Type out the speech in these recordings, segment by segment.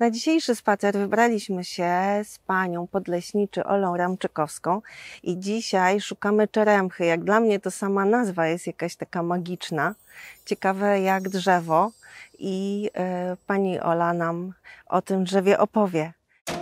Na dzisiejszy spacer wybraliśmy się z panią podleśniczy Olą Ramczykowską i dzisiaj szukamy czeremchy. Jak dla mnie to sama nazwa jest jakaś taka magiczna, ciekawe jak drzewo i pani Ola nam o tym drzewie opowie.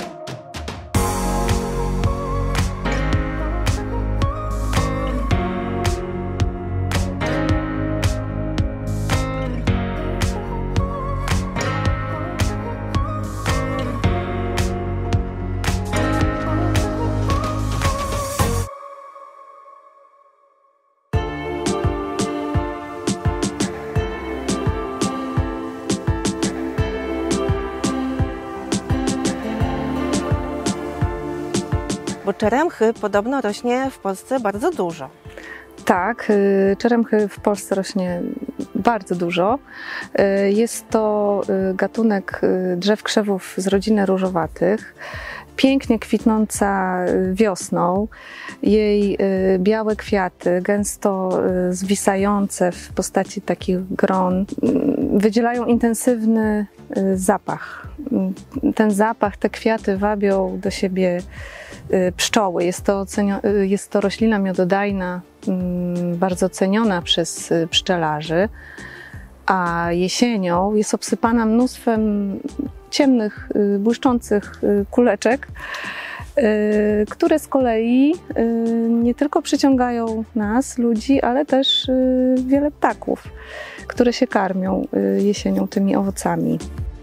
Bo czeremchy podobno rośnie w Polsce bardzo dużo. Tak, czeremchy w Polsce rośnie bardzo dużo. Jest to gatunek drzew krzewów z rodziny różowatych, pięknie kwitnąca wiosną. Jej białe kwiaty, gęsto zwisające w postaci takich gron, wydzielają intensywny zapach. Ten zapach, te kwiaty wabią do siebie pszczoły. Jest to roślina miododajna, bardzo ceniona przez pszczelarzy, a jesienią jest obsypana mnóstwem ciemnych, błyszczących kuleczek, które z kolei nie tylko przyciągają nas, ludzi, ale też wiele ptaków, które się karmią jesienią tymi owocami.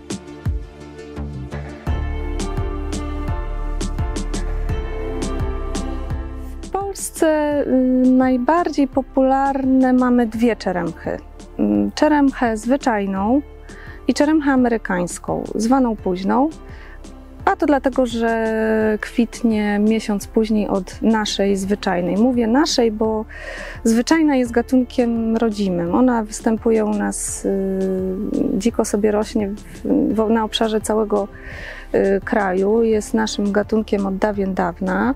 W Polsce najbardziej popularne mamy dwie czeremchy. Czeremchę zwyczajną i czeremchę amerykańską, zwaną późną, a to dlatego, że kwitnie miesiąc później od naszej zwyczajnej. Mówię naszej, bo zwyczajna jest gatunkiem rodzimym. Ona występuje u nas, dziko sobie rośnie na obszarze całego kraju. Jest naszym gatunkiem od dawien dawna.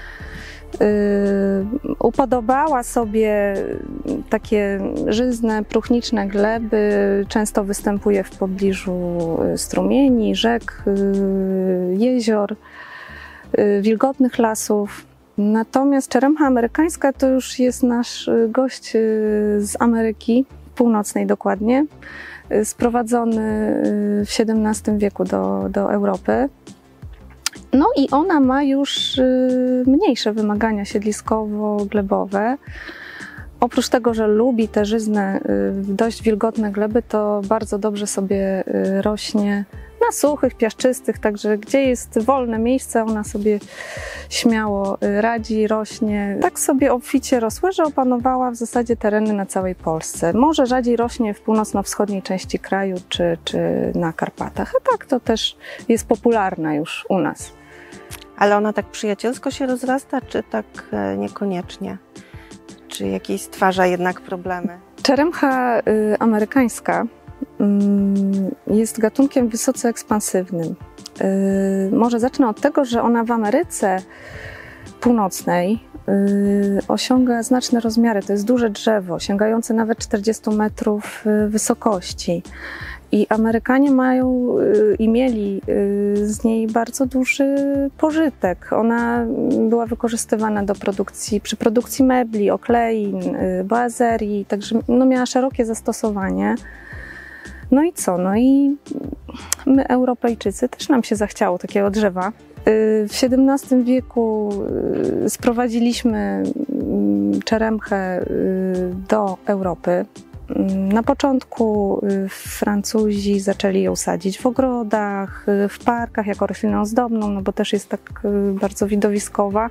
Upodobała sobie takie żyzne, próchniczne gleby, często występuje w pobliżu strumieni, rzek, jezior, wilgotnych lasów. Natomiast czeremcha amerykańska to już jest nasz gość z Ameryki Północnej dokładnie, sprowadzony w XVII wieku do Europy. No i ona ma już mniejsze wymagania siedliskowo-glebowe. Oprócz tego, że lubi te żyzne, dość wilgotne gleby, to bardzo dobrze sobie rośnie na suchych, piaszczystych, także gdzie jest wolne miejsce, ona sobie śmiało radzi, rośnie. Tak sobie obficie rosła, że opanowała w zasadzie tereny na całej Polsce. Może rzadziej rośnie w północno-wschodniej części kraju czy na Karpatach, a tak to też jest popularna już u nas. Ale ona tak przyjacielsko się rozrasta, czy tak niekoniecznie? Czy jakieś stwarza jednak problemy? Czeremcha amerykańska jest gatunkiem wysoce ekspansywnym. Może zacznę od tego, że ona w Ameryce Północnej osiąga znaczne rozmiary. To jest duże drzewo, sięgające nawet 40 metrów wysokości. I Amerykanie mają i mieli z niej bardzo duży pożytek. Ona była wykorzystywana przy produkcji mebli, oklein, boazerii, także miała szerokie zastosowanie. No i co? No i my, Europejczycy, też nam się zachciało takiego drzewa. W XVII wieku sprowadziliśmy czeremchę do Europy. Na początku Francuzi zaczęli ją sadzić w ogrodach, w parkach jako roślinę ozdobną, no bo też jest tak bardzo widowiskowa.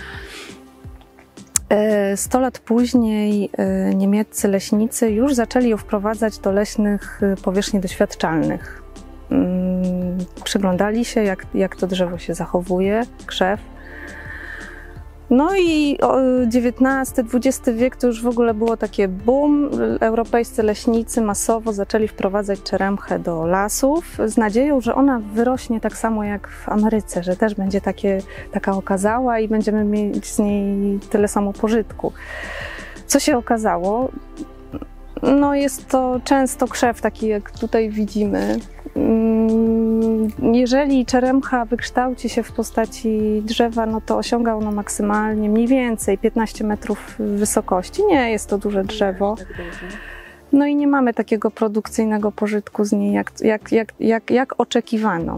100 lat później niemieccy leśnicy już zaczęli ją wprowadzać do leśnych powierzchni doświadczalnych. Przyglądali się, jak to drzewo się zachowuje, krzew. No i XIX-XX wiek to już w ogóle było takie boom. Europejscy leśnicy masowo zaczęli wprowadzać czeremchę do lasów z nadzieją, że ona wyrośnie tak samo jak w Ameryce, że też będzie taka okazała i będziemy mieć z niej tyle samo pożytku. Co się okazało? No jest to często krzew taki, jak tutaj widzimy. jeżeli czeremcha wykształci się w postaci drzewa, no to osiąga ono maksymalnie mniej więcej 15 metrów wysokości. Nie jest to duże drzewo. No i nie mamy takiego produkcyjnego pożytku z niej, jak oczekiwano.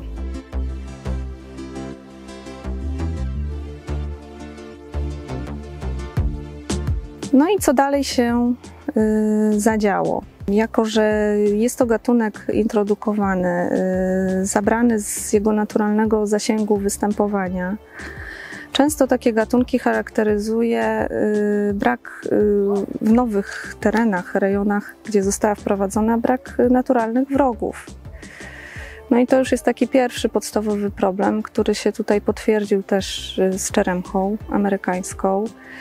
No i co dalej się zadziało? Jako że jest to gatunek introdukowany, zabrany z jego naturalnego zasięgu występowania, często takie gatunki charakteryzuje brak w nowych terenach, rejonach, gdzie została wprowadzona, brak naturalnych wrogów. No i to już jest taki pierwszy podstawowy problem, który się tutaj potwierdził też z czeremchą amerykańską.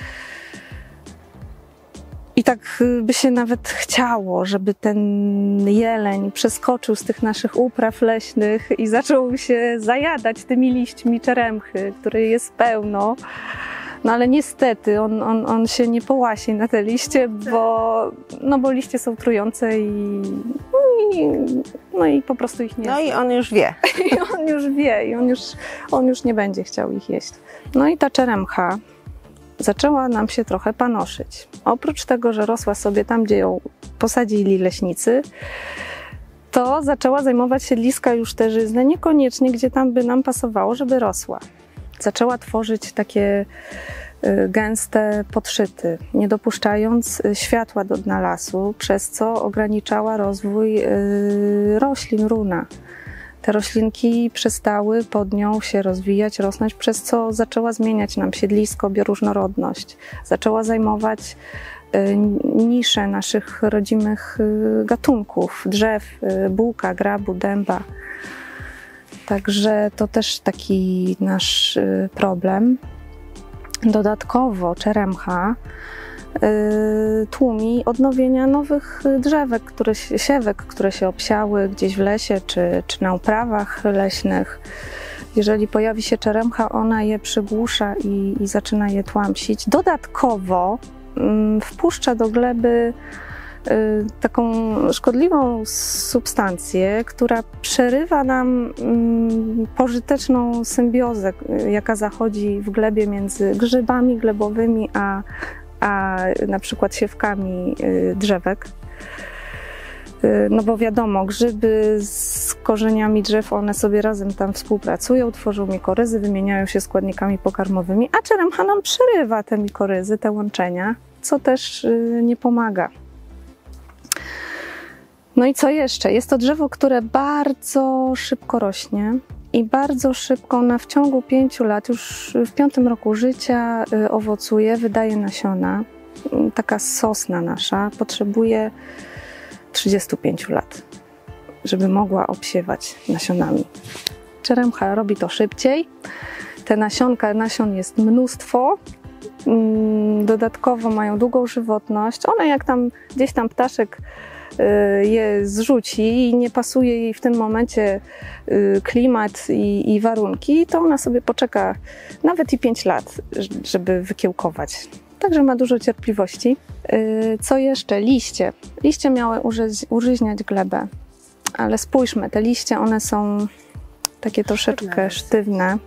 I tak by się nawet chciało, żeby ten jeleń przeskoczył z tych naszych upraw leśnych i zaczął się zajadać tymi liśćmi czeremchy, której jest pełno. No ale niestety on się nie połasi na te liście, bo liście są trujące i po prostu ich nie. No i on już wie. I on już wie i on już nie będzie chciał ich jeść. No i ta czeremcha zaczęła nam się trochę panoszyć. Oprócz tego, że rosła sobie tam, gdzie ją posadzili leśnicy, to zaczęła zajmować siedliska juszterzyzne, niekoniecznie gdzie tam by nam pasowało, żeby rosła. Zaczęła tworzyć takie gęste podszyty, nie dopuszczając światła do dna lasu, przez co ograniczała rozwój roślin runa. Te roślinki przestały pod nią się rozwijać, rosnąć, przez co zaczęła zmieniać nam siedlisko, bioróżnorodność. Zaczęła zajmować nisze naszych rodzimych gatunków, drzew, bułka, grabu, dęba. Także to też taki nasz problem. Dodatkowo czeremcha tłumi odnowienia nowych drzewek, siewek, które się obsiały gdzieś w lesie czy na uprawach leśnych. Jeżeli pojawi się czeremcha, ona je przygłusza i zaczyna je tłamsić. Dodatkowo wpuszcza do gleby taką szkodliwą substancję, która przerywa nam pożyteczną symbiozę, jaka zachodzi w glebie między grzybami glebowymi a na przykład siewkami drzewek. No bo wiadomo, grzyby z korzeniami drzew, one sobie razem tam współpracują, tworzą mikoryzy, wymieniają się składnikami pokarmowymi, a czeremcha nam przerywa te mikoryzy, te łączenia, co też nie pomaga. No i co jeszcze? Jest to drzewo, które bardzo szybko rośnie i bardzo szybko, ona w ciągu 5 lat, już w 5. roku życia owocuje, wydaje nasiona. Taka sosna nasza potrzebuje 35 lat, żeby mogła obsiewać nasionami. Czeremcha robi to szybciej. Te nasion jest mnóstwo. Dodatkowo mają długą żywotność. One jak tam gdzieś tam ptaszek je zrzuci i nie pasuje jej w tym momencie klimat i warunki, to ona sobie poczeka nawet i 5 lat, żeby wykiełkować. Także ma dużo cierpliwości. Co jeszcze? Liście. Liście miały użyźniać glebę, ale spójrzmy, te liście, one są takie troszeczkę sztywne.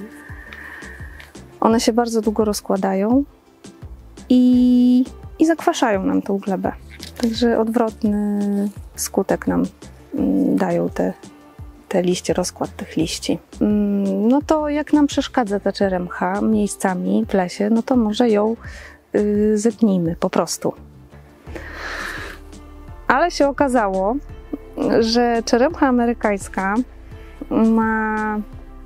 One się bardzo długo rozkładają i zakwaszają nam tą glebę. Także odwrotny skutek nam dają te liście, rozkład tych liści. No to jak nam przeszkadza ta czeremcha miejscami w lesie, no to może ją zetnijmy po prostu. Ale się okazało, że czeremcha amerykańska ma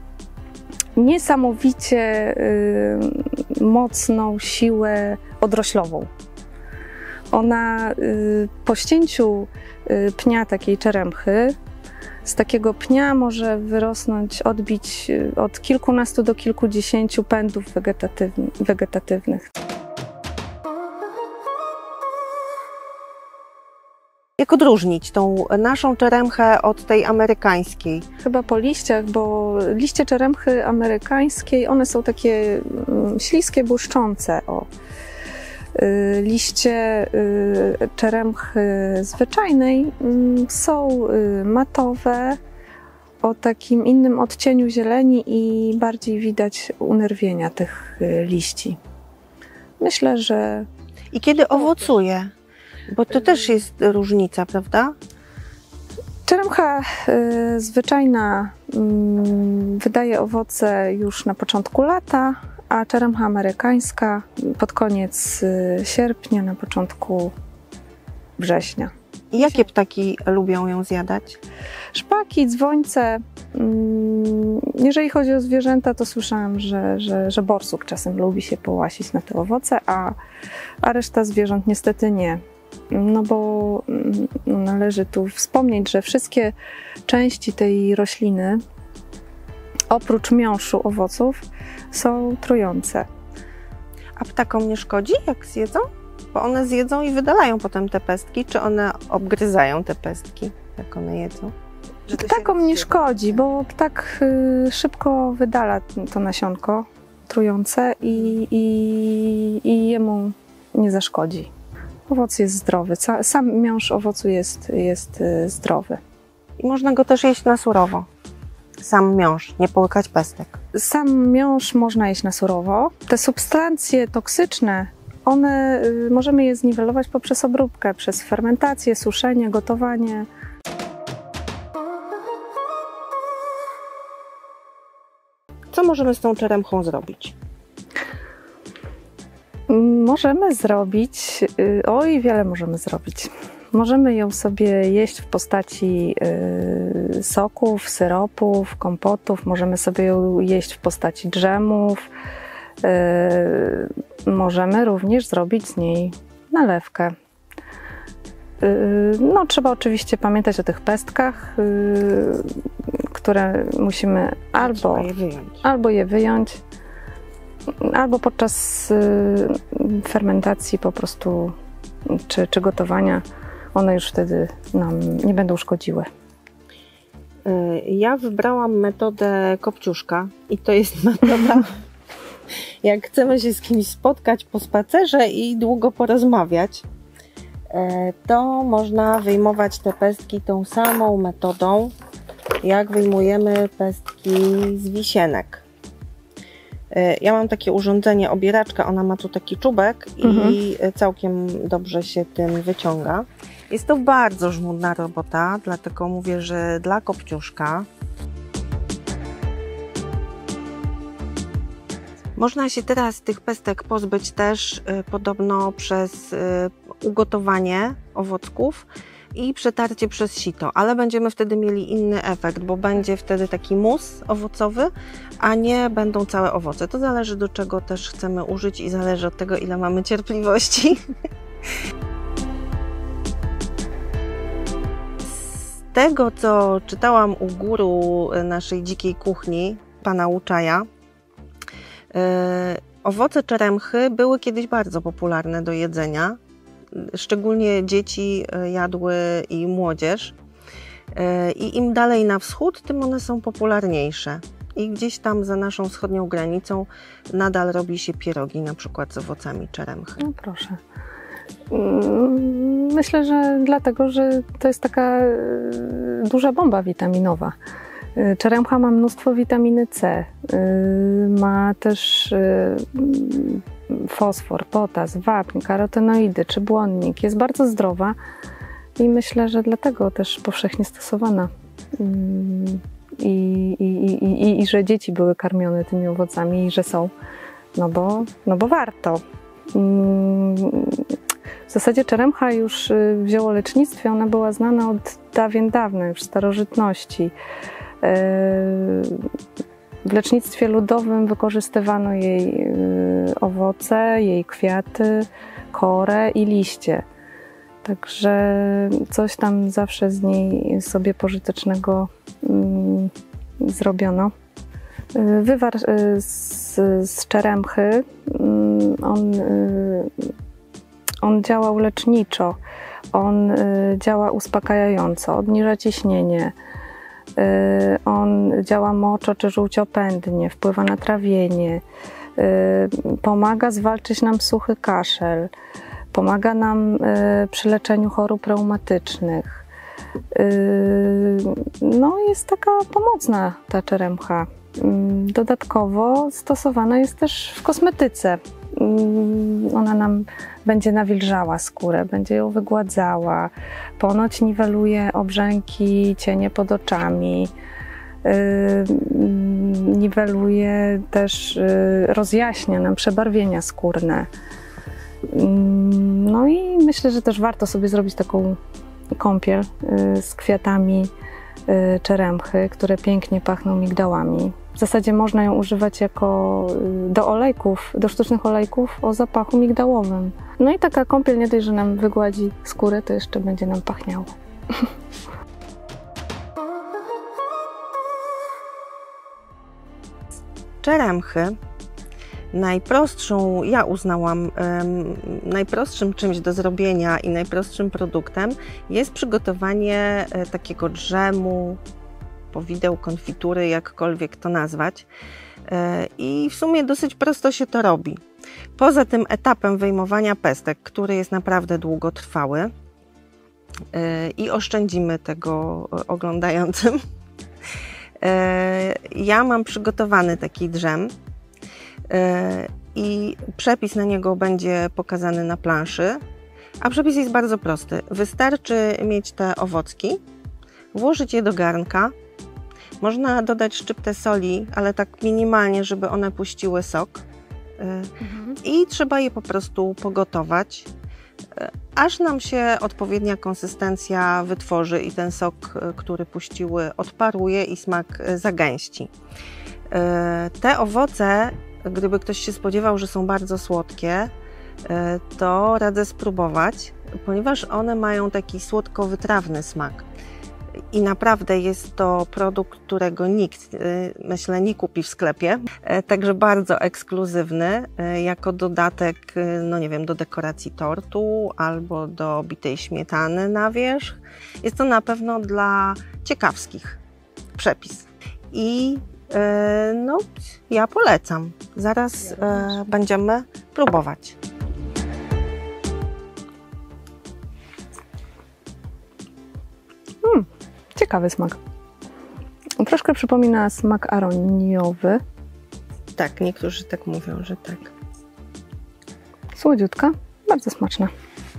niesamowicie mocną siłę odroślową. Ona po ścięciu pnia takiej czeremchy, z takiego pnia może wyrosnąć, odbić od kilkunastu do kilkudziesięciu pędów wegetatywnych. Jak odróżnić tą naszą czeremchę od tej amerykańskiej? Chyba po liściach, bo liście czeremchy amerykańskiej, one są takie śliskie, błyszczące. Liście czeremchy zwyczajnej są matowe, o takim innym odcieniu zieleni i bardziej widać unerwienia tych liści. Myślę, że... I kiedy owocuje? Bo to też jest różnica, prawda? Czeremcha zwyczajna wydaje owoce już na początku lata, a czeremcha amerykańska pod koniec sierpnia, na początku września. I jakie ptaki lubią ją zjadać? Szpaki, dzwońce. Jeżeli chodzi o zwierzęta, to słyszałam, że borsuk czasem lubi się połasić na te owoce, a reszta zwierząt niestety nie. No bo należy tu wspomnieć, że wszystkie części tej rośliny, oprócz miąższu owoców, są trujące. A ptakom nie szkodzi, jak zjedzą? Bo one zjedzą i wydalają potem te pestki, czy one obgryzają te pestki, jak one jedzą? Ptakom nie szkodzi, bo ptak szybko wydala to nasionko trujące i jemu nie zaszkodzi. Owoc jest zdrowy, sam miąższ owocu jest zdrowy. I można go też jeść na surowo. Sam miąższ, nie połykać pestek. Sam miąższ można jeść na surowo. Te substancje toksyczne, one możemy je zniwelować poprzez obróbkę, przez fermentację, suszenie, gotowanie. Co możemy z tą czeremchą zrobić? Możemy zrobić, wiele możemy zrobić. Możemy ją sobie jeść w postaci soków, syropów, kompotów, możemy sobie ją jeść w postaci dżemów. Możemy również zrobić z niej nalewkę. No, trzeba oczywiście pamiętać o tych pestkach, które musimy albo je wyjąć, albo podczas fermentacji po prostu, czy gotowania, one już wtedy nam nie będą szkodziły. Ja wybrałam metodę kopciuszka i to jest metoda, jak chcemy się z kimś spotkać po spacerze i długo porozmawiać, to można wyjmować te pestki tą samą metodą, jak wyjmujemy pestki z wisienek. Ja mam takie urządzenie, obieraczka, ona ma tu taki czubek i całkiem dobrze się tym wyciąga. Jest to bardzo żmudna robota, dlatego mówię, że dla kopciuszka. Można się teraz tych pestek pozbyć też podobno przez ugotowanie owocków i przetarcie przez sito, ale będziemy wtedy mieli inny efekt, bo będzie wtedy taki mus owocowy, a nie będą całe owoce. To zależy, do czego też chcemy użyć i zależy od tego, ile mamy cierpliwości. Z tego, co czytałam u guru naszej dzikiej kuchni, pana Łuczaja, owoce czeremchy były kiedyś bardzo popularne do jedzenia. Szczególnie dzieci jadły i młodzież. I im dalej na wschód, tym one są popularniejsze. I gdzieś tam za naszą wschodnią granicą nadal robi się pierogi, na przykład z owocami czeremchy. No proszę. Myślę, że dlatego, że to jest taka duża bomba witaminowa. Czeremcha ma mnóstwo witaminy C, ma też fosfor, potas, wapń, karotenoidy czy błonnik. Jest bardzo zdrowa i myślę, że dlatego też powszechnie stosowana. I że dzieci były karmione tymi owocami i że są, no bo warto. W zasadzie czeremcha już w ziołolecznictwie ona była znana od dawien dawna, już w starożytności. W lecznictwie ludowym wykorzystywano jej owoce, jej kwiaty, korę i liście. Także coś tam zawsze z niej sobie pożytecznego zrobiono. Wywar z czeremchy, on działa leczniczo, on działa uspokajająco, obniża ciśnienie, on działa moczo czy żółciopędnie, wpływa na trawienie, pomaga zwalczyć nam suchy kaszel, pomaga nam przy leczeniu chorób reumatycznych, No jest taka pomocna ta czeremcha. Dodatkowo stosowana jest też w kosmetyce. Ona nam będzie nawilżała skórę, będzie ją wygładzała, ponoć niweluje obrzęki, cienie pod oczami, niweluje też, rozjaśnia nam przebarwienia skórne. No i myślę, że też warto sobie zrobić taką kąpiel z kwiatami czeremchy, które pięknie pachną migdałami. W zasadzie można ją używać jako do olejków, do sztucznych olejków o zapachu migdałowym. No i taka kąpiel nie dość, że nam wygładzi skórę, to jeszcze będzie nam pachniało. Czeremchy najprostszą, ja uznałam, najprostszym czymś do zrobienia i najprostszym produktem jest przygotowanie takiego dżemu, powideł, konfitury, jakkolwiek to nazwać. I w sumie dosyć prosto się to robi. Poza tym etapem wyjmowania pestek, który jest naprawdę długotrwały i oszczędzimy tego oglądającym, ja mam przygotowany taki dżem i przepis na niego będzie pokazany na planszy, a przepis jest bardzo prosty. Wystarczy mieć te owocki, włożyć je do garnka, można dodać szczyptę soli, ale tak minimalnie, żeby one puściły sok i trzeba je po prostu pogotować, aż nam się odpowiednia konsystencja wytworzy i ten sok, który puściły, odparuje i smak zagęści. Te owoce, gdyby ktoś się spodziewał, że są bardzo słodkie, to radzę spróbować, ponieważ one mają taki słodko-wytrawny smak. I naprawdę jest to produkt, którego nikt, myślę, nie kupi w sklepie. Także bardzo ekskluzywny, jako dodatek, no nie wiem, do dekoracji tortu albo do bitej śmietany na wierzch. Jest to na pewno dla ciekawskich przepis. I no, ja polecam. Zaraz będziemy próbować. Ciekawy smak. Troszkę przypomina smak aroniowy. Tak, niektórzy tak mówią, że tak. Słodziutka, bardzo smaczna.